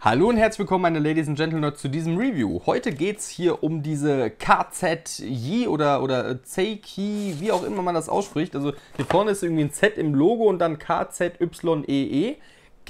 Hallo und herzlich willkommen, meine Ladies and Gentlemen, zu diesem Review. Heute geht es hier um diese KZ-Yi oder Zeiki, wie auch immer man das ausspricht. Also hier vorne ist irgendwie ein Z im Logo und dann KZYEE.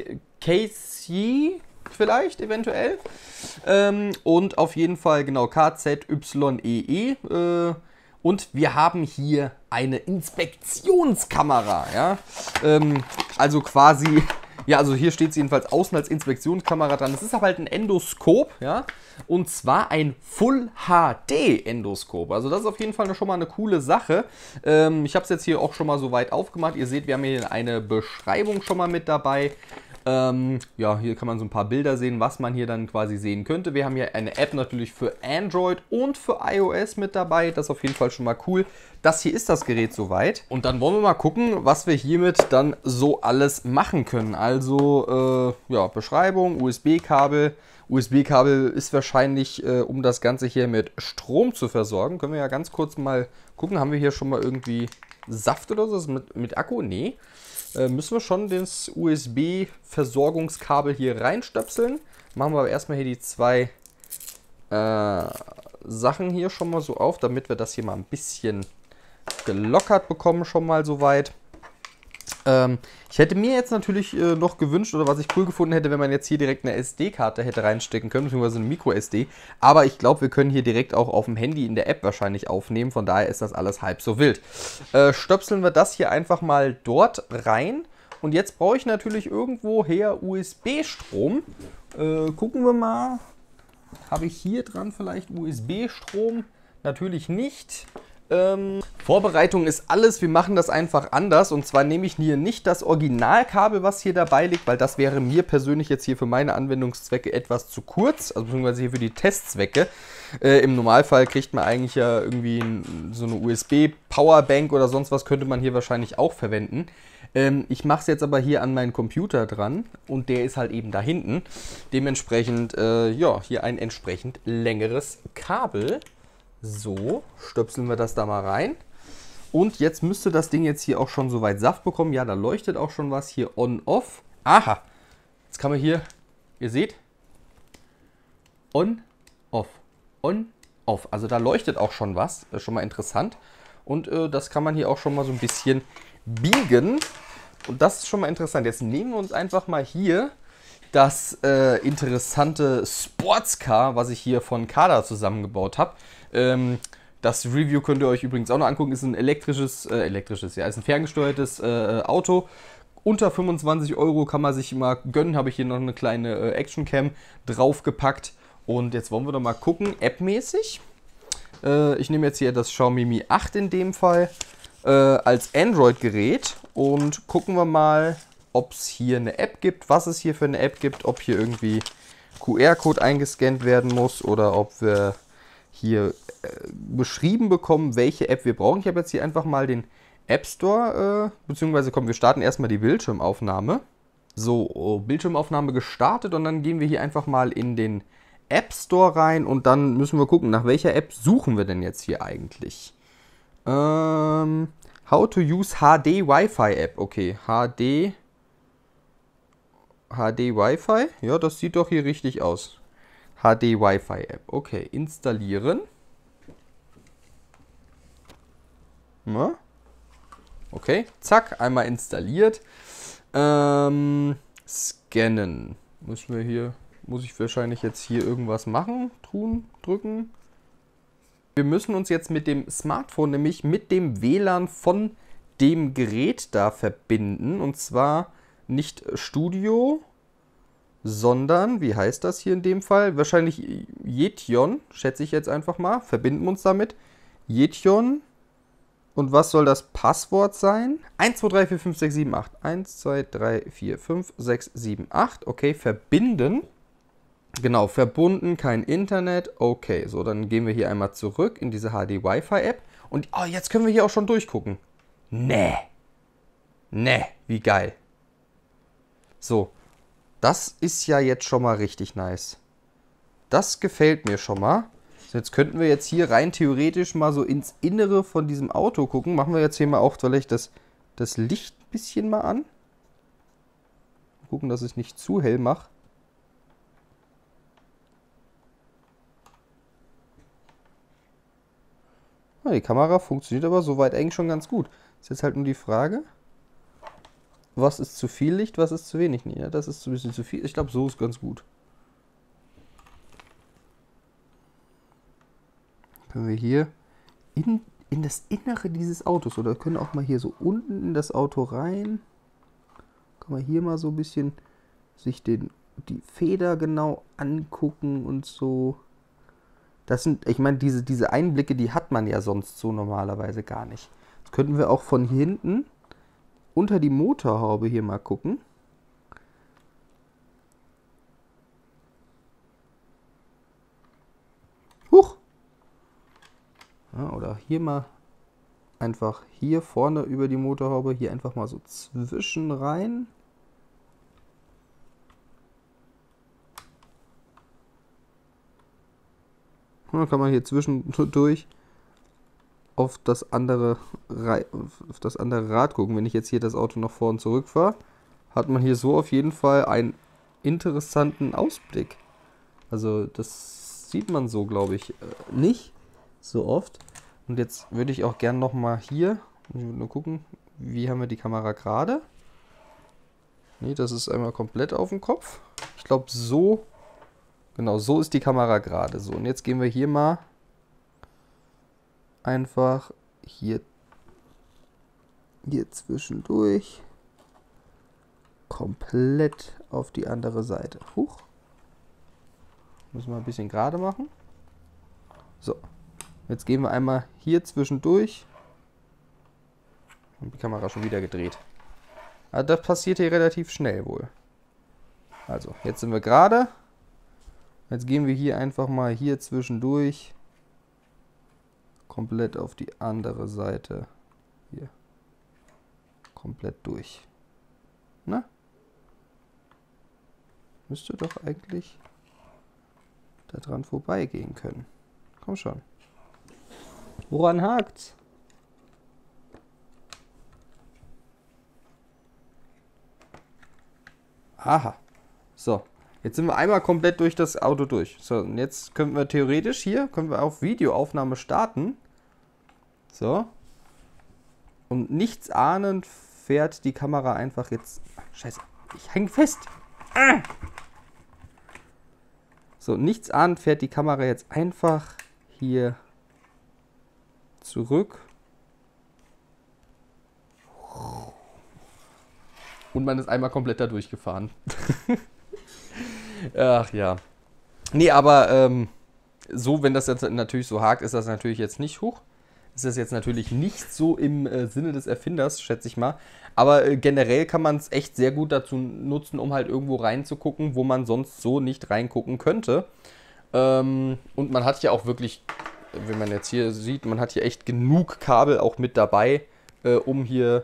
Case vielleicht, eventuell. Und auf jeden Fall, genau, KZYEE. Und wir haben hier eine Inspektionskamera. Ja? Also quasi... Ja, also hier steht es jedenfalls außen als Inspektionskamera dran. Es ist aber halt ein Endoskop, ja, und zwar ein Full HD Endoskop. Also das ist auf jeden Fall schon mal eine coole Sache. Ich habe es jetzt hier auch schon mal so weit aufgemacht. Ihr seht, wir haben hier eine Beschreibung schon mal mit dabei. Ja, hier kann man so ein paar Bilder sehen, was man hier dann quasi sehen könnte. Wir haben hier eine App natürlich für Android und für iOS mit dabei. Das ist auf jeden Fall schon mal cool. Das hier ist das Gerät soweit. Und dann wollen wir mal gucken, was wir hiermit dann so alles machen können. Also, ja, Beschreibung, USB-Kabel. USB-Kabel ist wahrscheinlich, um das Ganze hier mit Strom zu versorgen. Können wir ja ganz kurz mal gucken. Haben wir hier schon mal irgendwie Saft oder so? Mit Akku? Nee. Müssen wir schon das USB-Versorgungskabel hier reinstöpseln. Machen wir aber erstmal hier die zwei Sachen hier schon mal so auf, damit wir das hier mal ein bisschen gelockert bekommen schon mal soweit. Ich hätte mir jetzt natürlich noch gewünscht, oder was ich cool gefunden hätte, wenn man jetzt hier direkt eine SD-Karte hätte reinstecken können, beziehungsweise eine Micro-SD. Aber ich glaube, wir können hier direkt auch auf dem Handy in der App wahrscheinlich aufnehmen. Von daher ist das alles halb so wild. Stöpseln wir das hier einfach mal dort rein. Und jetzt brauche ich natürlich irgendwoher USB-Strom. Gucken wir mal. Habe ich hier dran vielleicht USB-Strom? Natürlich nicht. Vorbereitung ist alles, wir machen das einfach anders, und zwar nehme ich hier nicht das Originalkabel, was hier dabei liegt, weil das wäre mir persönlich jetzt hier für meine Anwendungszwecke etwas zu kurz, also beziehungsweise hier für die Testzwecke. Im Normalfall kriegt man eigentlich ja irgendwie so eine USB-Powerbank oder sonst was, könnte man hier wahrscheinlich auch verwenden. Ich mache es jetzt aber hier an meinen Computer dran und der ist halt eben da hinten. Dementsprechend, ja, hier ein entsprechend längeres Kabel. So, stöpseln wir das da mal rein. Und jetzt müsste das Ding jetzt hier auch schon soweit Saft bekommen. Ja, da leuchtet auch schon was hier on-off. Aha, jetzt kann man hier, ihr seht, on-off, on-off. Also da leuchtet auch schon was, das ist schon mal interessant. Und das kann man hier auch schon mal so ein bisschen biegen. Und das ist schon mal interessant. Jetzt nehmen wir uns einfach mal hier das interessante Sportscar, was ich hier von Kada zusammengebaut habe. Das Review könnt ihr euch übrigens auch noch angucken. Ist ein elektrisches, ja, ist ein ferngesteuertes Auto. Unter 25 € kann man sich mal gönnen. Habe ich hier noch eine kleine Actioncam draufgepackt. Und jetzt wollen wir doch mal gucken, appmäßig. Ich nehme jetzt hier das Xiaomi Mi 8 in dem Fall als Android-Gerät und gucken wir mal, ob es hier eine App gibt, was es hier für eine App gibt, ob hier irgendwie QR-Code eingescannt werden muss oder ob wir hier beschrieben bekommen, welche App wir brauchen. Ich habe jetzt hier einfach mal den App Store, beziehungsweise wir starten erstmal die Bildschirmaufnahme. So, Bildschirmaufnahme gestartet und dann gehen wir hier einfach mal in den App Store rein und dann müssen wir gucken, nach welcher App suchen wir denn jetzt hier eigentlich. How to use HD Wi-Fi App. Okay, HD Wi-Fi. Ja, das sieht doch hier richtig aus. HD Wi-Fi App. Okay, installieren. Na? Okay, zack, einmal installiert. Scannen. Müssen wir hier, muss ich wahrscheinlich jetzt hier irgendwas machen? Tun, drücken. Wir müssen uns jetzt mit dem Smartphone, nämlich mit dem WLAN von dem Gerät da verbinden. Und zwar nicht Studio, sondern, wie heißt das hier in dem Fall? Wahrscheinlich Yetion, schätze ich jetzt einfach mal. Verbinden wir uns damit. Yetion. Und was soll das Passwort sein? 1, 2, 3, 4, 5, 6, 7, 8. 1, 2, 3, 4, 5, 6, 7, 8. Okay, verbinden. Genau, verbunden, kein Internet. Okay, so, dann gehen wir hier einmal zurück in diese HD Wi-Fi App. Und oh, jetzt können wir hier auch schon durchgucken. Nee. Nee, wie geil. So, das ist ja jetzt schon mal richtig nice. Das gefällt mir schon mal. So, jetzt könnten wir jetzt hier rein theoretisch mal so ins Innere von diesem Auto gucken. Machen wir jetzt hier mal auch vielleicht das Licht ein bisschen mal an. Gucken, dass ich nicht zu hell mache. Ja, die Kamera funktioniert aber soweit eigentlich schon ganz gut. Ist jetzt halt nur die Frage, was ist zu viel Licht, was ist zu wenig Licht. Ja, das ist ein bisschen zu viel. Ich glaube, so ist ganz gut. Können wir hier in das Innere dieses Autos, oder können auch mal hier so unten in das Auto rein. Kann man hier mal so ein bisschen sich die Feder genau angucken und so. Das sind, ich meine, diese Einblicke, die hat man ja sonst so normalerweise gar nicht. Jetzt könnten wir auch von hier hinten unter die Motorhaube hier mal gucken. Huch! Ja, oder hier mal einfach hier vorne über die Motorhaube, hier einfach mal so zwischen rein. Und dann kann man hier zwischendurch auf das andere Rad gucken. Wenn ich jetzt hier das Auto noch vor und zurück fahre, hat man hier so auf jeden Fall einen interessanten Ausblick. Also das sieht man so, glaube ich, nicht so oft. Und jetzt würde ich auch gerne nochmal hier, nur gucken, wie haben wir die Kamera gerade. Ne, das ist einmal komplett auf dem Kopf. Ich glaube so, genau, so ist die Kamera gerade. So, und jetzt gehen wir hier mal einfach hier zwischendurch komplett auf die andere Seite. Huch. Müssen wir ein bisschen gerade machen. So. Jetzt gehen wir einmal hier zwischendurch. Und die Kamera schon wieder gedreht. Aber das passiert hier relativ schnell wohl. Also, jetzt sind wir gerade. Jetzt gehen wir hier einfach mal hier zwischendurch. Komplett auf die andere Seite. Hier. Komplett durch. Na? Müsste doch eigentlich daran vorbeigehen können. Komm schon. Woran hakt's? Aha. So. Jetzt sind wir einmal komplett durch das Auto durch. So, und jetzt können wir theoretisch hier, auf Videoaufnahme starten. So. Und nichts ahnend fährt die Kamera einfach jetzt... Scheiße, ich hänge fest. Ah! So, nichts ahnend fährt die Kamera jetzt einfach hier zurück. Und man ist einmal komplett da durchgefahren. Ach ja. Nee, aber so, wenn das jetzt natürlich so hakt, ist das natürlich jetzt nicht hoch. Ist das jetzt natürlich nicht so im Sinne des Erfinders, schätze ich mal. Aber generell kann man es echt sehr gut dazu nutzen, um halt irgendwo reinzugucken, wo man sonst so nicht reingucken könnte. Und man hat ja auch wirklich, wenn man jetzt hier sieht, man hat hier echt genug Kabel auch mit dabei, um hier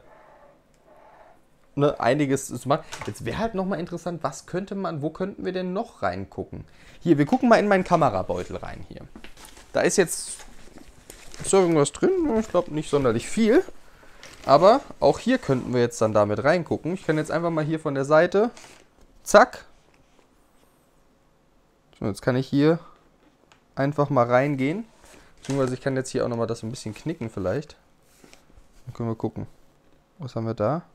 einiges zu machen. Jetzt wäre halt nochmal interessant, wo könnten wir denn noch reingucken? Hier, wir gucken mal in meinen Kamerabeutel rein hier. Da ist jetzt irgendwas drin, ich glaube nicht sonderlich viel. Aber auch hier könnten wir jetzt dann damit reingucken. Ich kann jetzt einfach mal hier von der Seite, zack. So, jetzt kann ich hier einfach mal reingehen. Beziehungsweise ich kann jetzt hier auch nochmal das ein bisschen knicken vielleicht. Dann können wir gucken. Was haben wir da?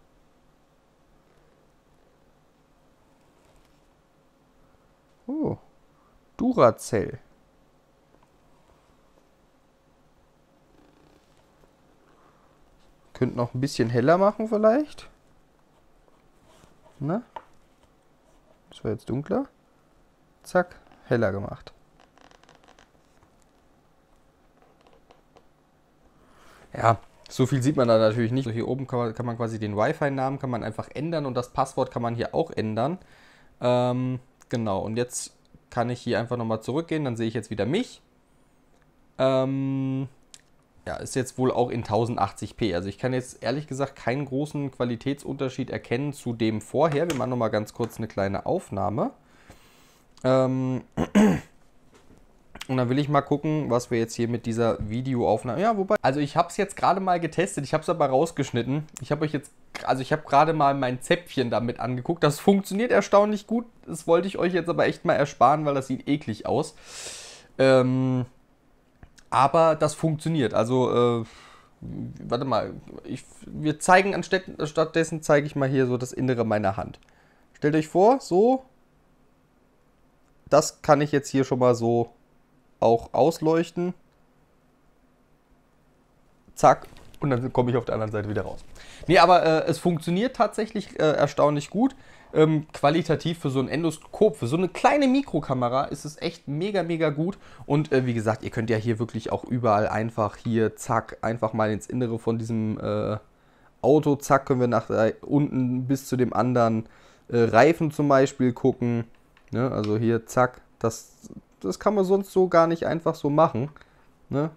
Oh, Duracell. Könnte noch ein bisschen heller machen vielleicht. Na? Das war jetzt dunkler. Zack, heller gemacht. Ja, so viel sieht man da natürlich nicht. So, hier oben kann man quasi den Wi-Fi-Namen kann man einfach ändern und das Passwort kann man hier auch ändern. Genau, und jetzt kann ich hier einfach nochmal zurückgehen, dann sehe ich jetzt wieder mich. Ja, ist jetzt wohl auch in 1080p. Also ich kann jetzt ehrlich gesagt keinen großen Qualitätsunterschied erkennen zu dem vorher. Wir machen nochmal ganz kurz eine kleine Aufnahme. Und dann will ich mal gucken, was wir jetzt hier mit dieser Videoaufnahme... Ja, wobei... Also ich habe es jetzt gerade mal getestet, ich habe es aber rausgeschnitten. Ich habe gerade mal mein Zäpfchen damit angeguckt. Das funktioniert erstaunlich gut. Das wollte ich euch jetzt aber echt mal ersparen, weil das sieht eklig aus. Aber das funktioniert. Also, warte mal, wir zeigen stattdessen zeige ich mal hier so das Innere meiner Hand. Stellt euch vor, so, das kann ich jetzt hier schon mal so auch ausleuchten. Zack, und dann komme ich auf der anderen Seite wieder raus. Nee, aber es funktioniert tatsächlich erstaunlich gut. Qualitativ für so ein Endoskop, für so eine kleine Mikrokamera ist es echt mega, mega gut. Und wie gesagt, ihr könnt ja hier wirklich auch überall einfach hier, zack, einfach mal ins Innere von diesem Auto, zack, können wir nach unten bis zu dem anderen Reifen zum Beispiel gucken. Ne? Also hier, zack, das kann man sonst so gar nicht einfach so machen. Ne?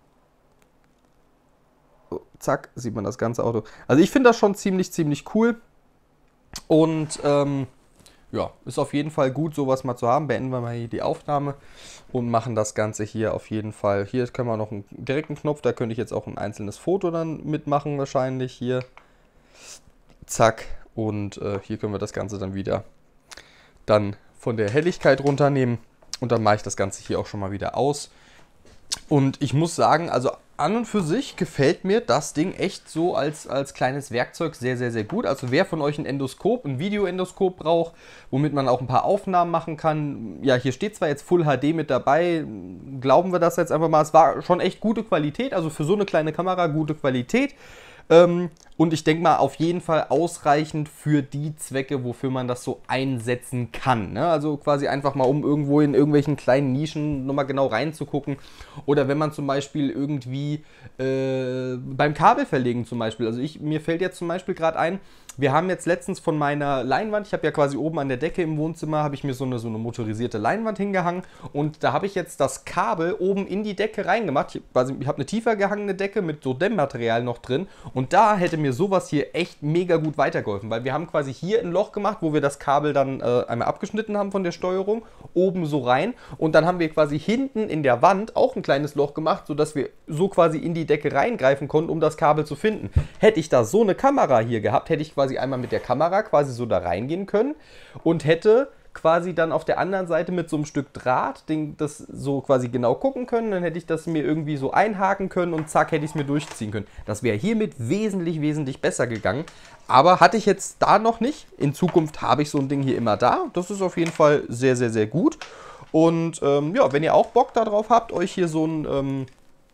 So, zack, sieht man das ganze Auto. Also ich finde das schon ziemlich, ziemlich cool. Und ja, ist auf jeden Fall gut, sowas mal zu haben. Beenden wir mal hier die Aufnahme und machen das Ganze hier auf jeden Fall. Hier können wir noch einen direkten Knopf, da könnte ich jetzt auch ein einzelnes Foto dann mitmachen wahrscheinlich. Hier, zack. Und hier können wir das Ganze dann wieder von der Helligkeit runternehmen. Und dann mache ich das Ganze hier auch schon mal wieder aus. Und ich muss sagen, also an und für sich gefällt mir das Ding echt so als kleines Werkzeug sehr, sehr, sehr gut. Also wer von euch ein Endoskop, ein Videoendoskop braucht, womit man auch ein paar Aufnahmen machen kann. Ja, hier steht zwar jetzt Full HD mit dabei, glauben wir das jetzt einfach mal. Es war schon echt gute Qualität, also für so eine kleine Kamera gute Qualität. Und ich denke mal auf jeden Fall ausreichend für die Zwecke, wofür man das so einsetzen kann. Ne? Also quasi einfach mal, um irgendwo in irgendwelchen kleinen Nischen nochmal genau reinzugucken. Oder wenn man zum Beispiel irgendwie beim Kabelverlegen zum Beispiel. Also mir fällt jetzt zum Beispiel gerade ein, wir haben jetzt letztens von meiner Leinwand, ich habe ja quasi oben an der Decke im Wohnzimmer, habe ich mir so eine motorisierte Leinwand hingehangen und da habe ich jetzt das Kabel oben in die Decke reingemacht. Ich habe eine tiefer gehangene Decke mit so Dämmmaterial noch drin und da hätte mir sowas hier echt mega gut weitergeholfen, weil wir haben quasi hier ein Loch gemacht, wo wir das Kabel dann einmal abgeschnitten haben von der Steuerung, oben so rein und dann haben wir quasi hinten in der Wand auch ein kleines Loch gemacht, sodass wir so quasi in die Decke reingreifen konnten, um das Kabel zu finden. Hätte ich da so eine Kamera hier gehabt, hätte ich quasi einmal mit der Kamera quasi so da reingehen können und hätte quasi dann auf der anderen Seite mit so einem Stück Draht das so quasi genau gucken können, dann hätte ich das mir irgendwie so einhaken können und zack, hätte ich es mir durchziehen können. Das wäre hiermit wesentlich, wesentlich besser gegangen, aber hatte ich jetzt da noch nicht. In Zukunft habe ich so ein Ding hier immer da. Das ist auf jeden Fall sehr, sehr, sehr gut und ja, wenn ihr auch Bock darauf habt, euch hier so ein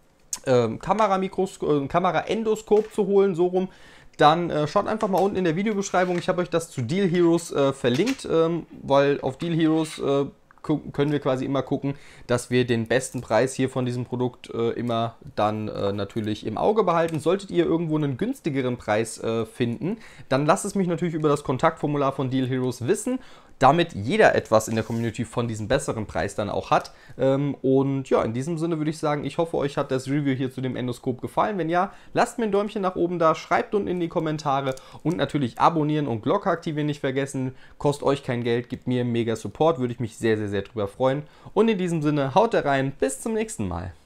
Kamera-Endoskop zu holen, so rum, dann schaut einfach mal unten in der Videobeschreibung. Ich habe euch das zu Deal Heroes verlinkt, weil auf Deal Heroes können wir quasi immer gucken, dass wir den besten Preis hier von diesem Produkt immer dann natürlich im Auge behalten. Solltet ihr irgendwo einen günstigeren Preis finden, dann lasst es mich natürlich über das Kontaktformular von Deal Heroes wissen, damit jeder etwas in der Community von diesem besseren Preis dann auch hat. Und ja, in diesem Sinne würde ich sagen, ich hoffe, euch hat das Review hier zu dem Endoskop gefallen. Wenn ja, lasst mir ein Däumchen nach oben da, schreibt unten in die Kommentare und natürlich abonnieren und Glocke aktivieren nicht vergessen. Kostet euch kein Geld, gibt mir mega Support, würde ich mich sehr, sehr, sehr drüber freuen. Und in diesem Sinne, haut rein, bis zum nächsten Mal.